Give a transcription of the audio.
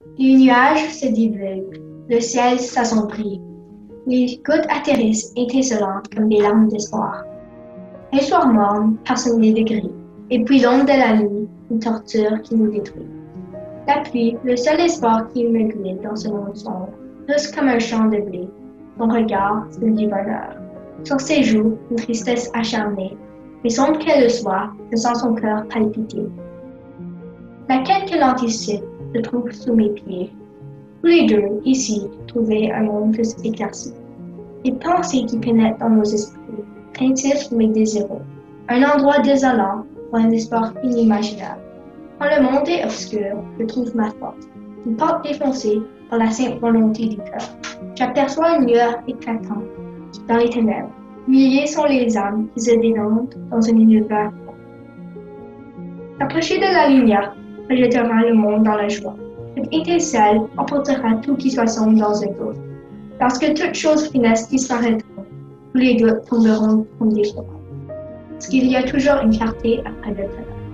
Les nuages se divulguent, le ciel s'assombrit. Les gouttes atterrissent étincelantes comme des larmes d'espoir. Un soir morne, parsemé de gris, et puis l'ombre de la nuit, une torture qui nous détruit. La pluie, le seul espoir qui me guide dans ce monde sombre, douce comme un champ de blé. Son regard, celui du bonheur. Sur ses joues, une tristesse acharnée, mais sombre qu'elle le soit, je sens son cœur palpiter. La quête que l'anticipe se trouve sous mes pieds. Tous les deux, ici, trouver un monde plus éclairci. Les pensées qui pénètrent dans nos esprits, craintifs mais désireux. Un endroit désolant pour un espoir inimaginable. Quand le monde est obscur, je trouve ma force. Une porte défoncée par la sainte volonté du cœur. J'aperçois une lueur éclatante dans les ténèbres. Milliers sont les âmes qui se dénontent dans un univers. S'approcher de la lumière rejettera le monde dans la joie. Cette étincelle emportera tout qui soit sombre dans un gouffre. Lorsque toutes choses funestes disparaîtront, tous les doutes tomberont comme des flocons. Parce qu'il y a toujours une clarté après le ténèbre.